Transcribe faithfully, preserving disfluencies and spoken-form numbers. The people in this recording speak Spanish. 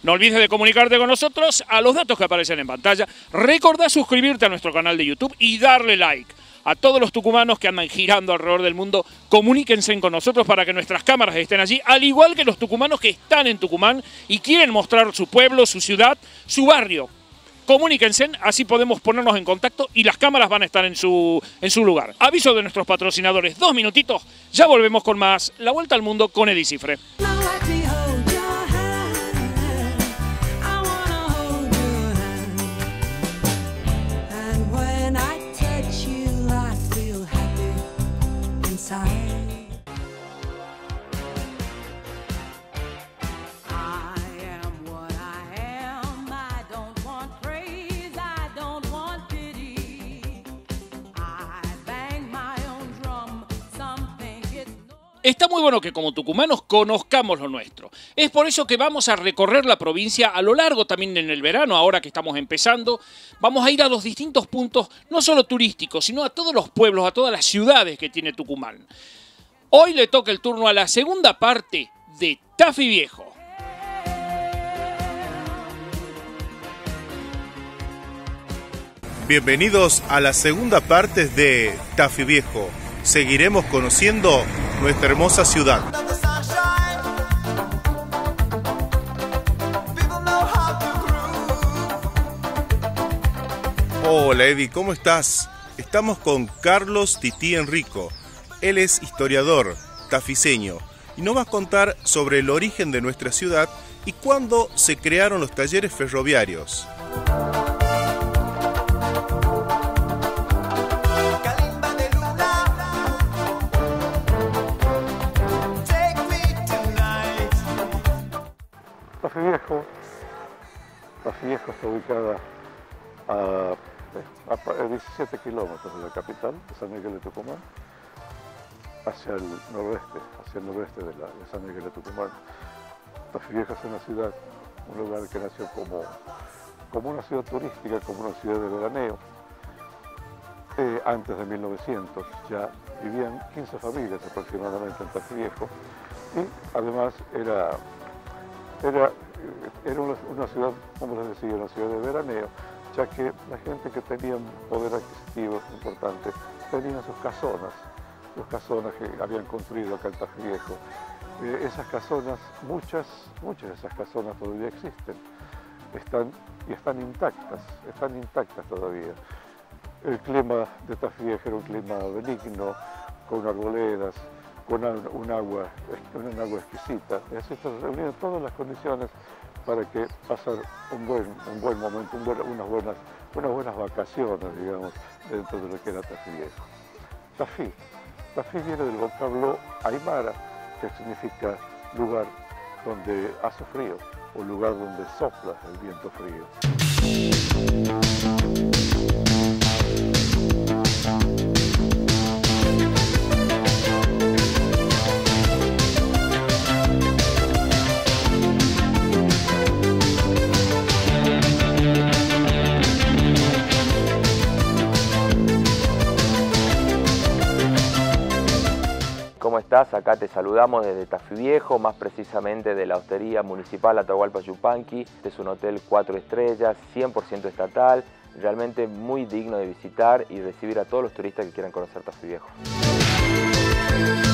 No olvides de comunicarte con nosotros a los datos que aparecen en pantalla. Recordá suscribirte a nuestro canal de YouTube y darle like. A todos los tucumanos que andan girando alrededor del mundo, comuníquense con nosotros para que nuestras cámaras estén allí, al igual que los tucumanos que están en Tucumán y quieren mostrar su pueblo, su ciudad, su barrio. Comuníquense, así podemos ponernos en contacto y las cámaras van a estar en su, en su lugar. Aviso de nuestros patrocinadores, dos minutitos, ya volvemos con más La Vuelta al Mundo con Eddie Cifre. Está muy bueno que como tucumanos conozcamos lo nuestro. Es por eso que vamos a recorrer la provincia a lo largo también en el verano, ahora que estamos empezando. Vamos a ir a los distintos puntos, no solo turísticos, sino a todos los pueblos, a todas las ciudades que tiene Tucumán. Hoy le toca el turno a la segunda parte de Tafí Viejo. Bienvenidos a la segunda parte de Tafí Viejo. Seguiremos conociendo nuestra hermosa ciudad. Hola Eddie, ¿cómo estás? Estamos con Carlos Tití Enrico. Él es historiador, tafiseño, y nos va a contar sobre el origen de nuestra ciudad y cuándo se crearon los talleres ferroviarios. Tafí Viejo, Tafí Viejo está ubicada a, a diecisiete kilómetros de la capital, de San Miguel de Tucumán, hacia el noroeste, hacia el noroeste de, la, de San Miguel de Tucumán. Tafí Viejo es una ciudad, un lugar que nació como, como una ciudad turística, como una ciudad de veraneo. Eh, antes de mil novecientos ya vivían quince familias aproximadamente en Tafí Viejo y además era... Era, era una, una ciudad, como les decía, una ciudad de veraneo, ya que la gente que tenía un poder adquisitivo importante tenía sus casonas, sus casonas que habían construido acá en Tafí Viejo. Eh, esas casonas, muchas, muchas de esas casonas todavía existen, están, y están intactas, están intactas todavía. El clima de Tafí Viejo era un clima benigno, con arboledas, con un agua, un agua exquisita. Y así se reunían todas las condiciones para que pasar un buen, un buen momento, un buen, unas, buenas, unas buenas vacaciones, digamos, dentro de lo que era Tafí Viejo. Tafí. Tafí viene del vocablo aymara, que significa lugar donde hace frío, o lugar donde sopla el viento frío. ¿Cómo estás? Acá te saludamos desde Tafí Viejo, más precisamente de la Hostería Municipal Atahualpa Yupanqui. Este es un hotel cuatro estrellas, cien por ciento estatal, realmente muy digno de visitar y recibir a todos los turistas que quieran conocer Tafí Viejo.